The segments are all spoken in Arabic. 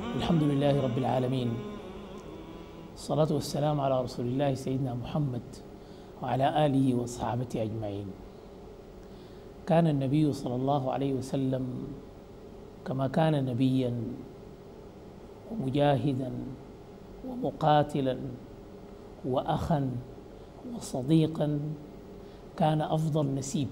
الحمد لله رب العالمين. الصلاة والسلام على رسول الله سيدنا محمد وعلى آله وصحابته أجمعين. كان النبي صلى الله عليه وسلم كما كان نبيا ومجاهدا ومقاتلا وأخا وصديقا، كان أفضل نسيب.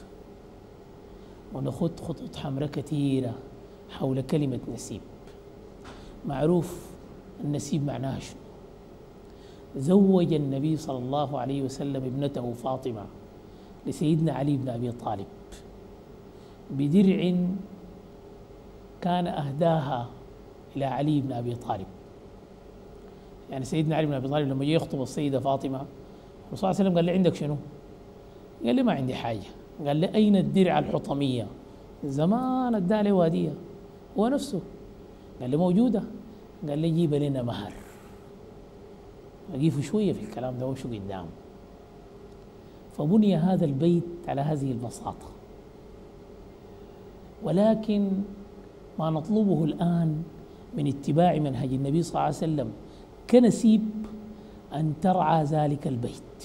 ونخط خطوط حمراء كثيرة حول كلمة نسيب. معروف النسيب معناها شنو. زوج النبي صلى الله عليه وسلم ابنته فاطمة لسيدنا علي بن أبي طالب بدرع كان أهداها إلى علي بن أبي طالب. يعني سيدنا علي بن أبي طالب لما جاء يخطب السيدة فاطمة، الرسول صلى الله عليه وسلم قال لي عندك شنو؟ قال لي ما عندي حاجة. قال لي أين الدرع الحطمية؟ زمان اداها له هدية هو نفسه. قال لي موجودة. قال لي جيب لنا مهر. أجيفوا شوية في الكلام ده وشو قدام. فبني هذا البيت على هذه البساطة، ولكن ما نطلبه الآن من اتباع منهج النبي صلى الله عليه وسلم كنسيب أن ترعى ذلك البيت.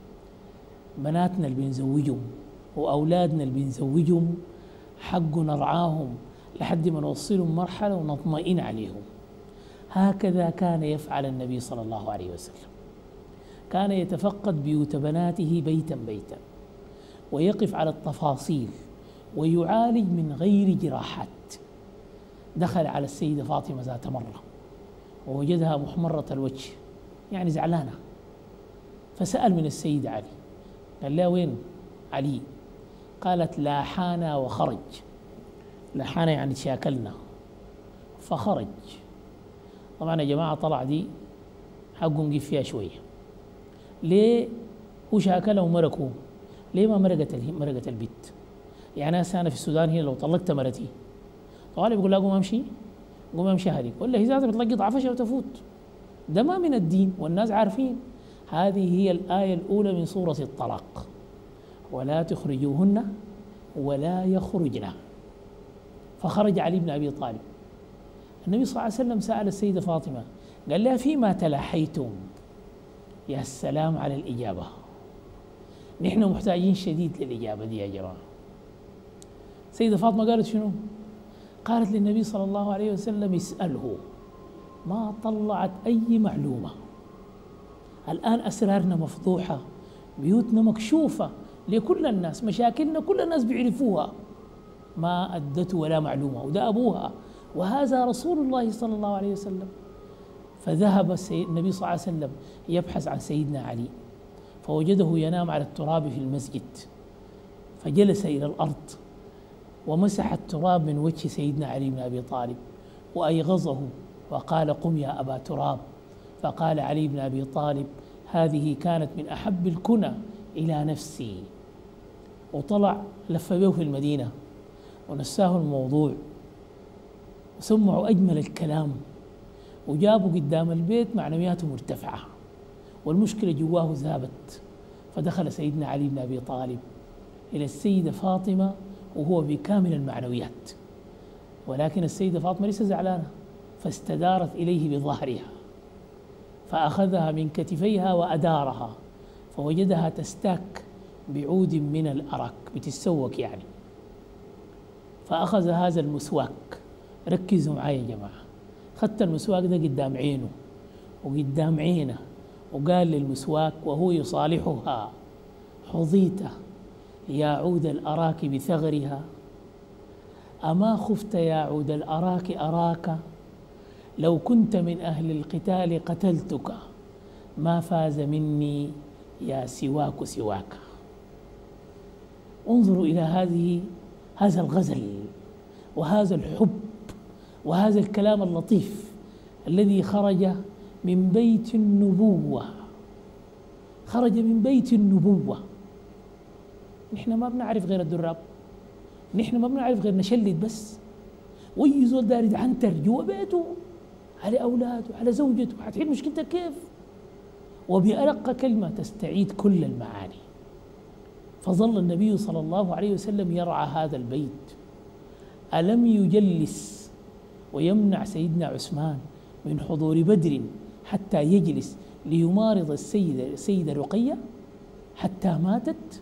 بناتنا اللي بنزوجهم وأولادنا اللي بنزوجهم حق نرعاهم لحد ما نوصلهم مرحلة ونطمئن عليهم. هكذا كان يفعل النبي صلى الله عليه وسلم. كان يتفقد بيوت بناته بيتا بيتا، ويقف على التفاصيل ويعالج من غير جراحات. دخل على السيدة فاطمة ذات مرة ووجدها محمرة الوجه، يعني زعلانة، فسأل من السيد علي. قال لها وين علي؟ قالت لاحانا وخرج. لاحانا يعني تشاكلنا فخرج. طبعا يا جماعة طلع دي حقه نجيب فيها شوية. ليه هو شاكله ومركه؟ ليه ما مرقت البت؟ يعني أنا في السودان هنا لو طلقت مرتي طوالي بيقول لها قوم امشي، قوم امشي هذيك، ولا هي ذاتها بتلقط عفشه وتفوت. ده ما من الدين والناس عارفين. هذه هي الآية الأولى من سورة الطلاق: ولا تخرجوهن ولا يخرجن. فخرج علي بن أبي طالب. النبي صلى الله عليه وسلم سأل السيدة فاطمة قال لها فيما تلاحيتم؟ يا السلام على الإجابة. نحن محتاجين شديد للإجابة دي يا جماعة. السيدة فاطمة قالت شنو؟ قالت للنبي صلى الله عليه وسلم اسأله. ما طلعت أي معلومة. الآن أسرارنا مفضوحة، بيوتنا مكشوفة لكل الناس، مشاكلنا كل الناس بيعرفوها، ما أدته ولا معلومة، وده أبوها وهذا رسول الله صلى الله عليه وسلم. فذهب النبي صلى الله عليه وسلم يبحث عن سيدنا علي، فوجده ينام على التراب في المسجد، فجلس إلى الأرض ومسح التراب من وجه سيدنا علي بن أبي طالب وأيغظه وقال قم يا أبا تراب. فقال علي بن أبي طالب هذه كانت من أحب الكنى إلى نفسي. وطلع لف به في المدينة ونساه الموضوع وسمعوا أجمل الكلام وجابوا قدام البيت معنوياته مرتفعة والمشكلة جواه ذابت. فدخل سيدنا علي بن أبي طالب إلى السيدة فاطمة وهو بكامل المعنويات، ولكن السيدة فاطمة ليس زعلانة، فاستدارت إليه بظهرها فأخذها من كتفيها وأدارها فوجدها تستاك بعود من الأرك، بتتسوك يعني. فأخذ هذا المسواك، ركزوا معي يا جماعة، خدت المسواك ده قدام عينه وقدام عينه وقال للمسواك وهو يصالحها حظيت يا عود الأراك بثغرها، أما خفت يا عود الأراك أراك، لو كنت من أهل القتال قتلتك، ما فاز مني يا سواك سواك. انظروا إلى هذا الغزل وهذا الحب وهذا الكلام اللطيف الذي خرج من بيت النبوة. خرج من بيت النبوة. نحن ما بنعرف غير الدراب، نحن ما بنعرف غير نشلد بس. وي زول دار يعنتر جوا بيته على أولاده على زوجته، حتحل مشكلتك كيف؟ وبأرق كلمة تستعيد كل المعاني. فظل النبي صلى الله عليه وسلم يرعى هذا البيت. ألم يجلس ويمنع سيدنا عثمان من حضور بدر حتى يجلس ليمارض السيدة رقية حتى ماتت.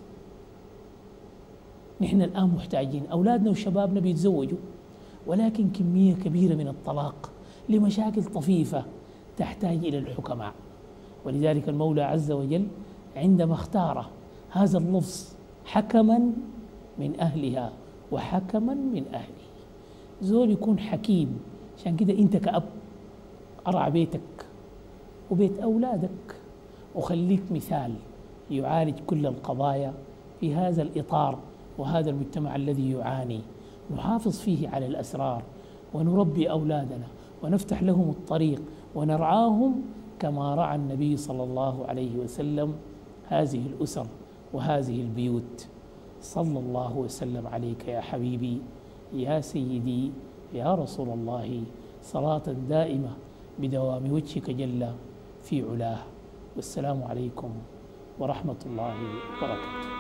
نحن الآن محتاجين، أولادنا وشبابنا بيتزوجوا ولكن كمية كبيرة من الطلاق لمشاكل طفيفة تحتاج إلى الحكماء. ولذلك المولى عز وجل عندما اختار هذا اللفظ حكما من أهلها وحكما من أهله، زول يكون حكيم. عشان كده أنت كأب أرعى بيتك وبيت أولادك وخليك مثال يعالج كل القضايا في هذا الإطار وهذا المجتمع الذي يعاني. نحافظ فيه على الأسرار ونربي أولادنا ونفتح لهم الطريق ونرعاهم كما رعى النبي صلى الله عليه وسلم هذه الأسر وهذه البيوت. صلى الله وسلم عليك يا حبيبي يا سيدي يا رسول الله، صلاة دائمة بدوام وجهك جل في علاه. والسلام عليكم ورحمة الله وبركاته.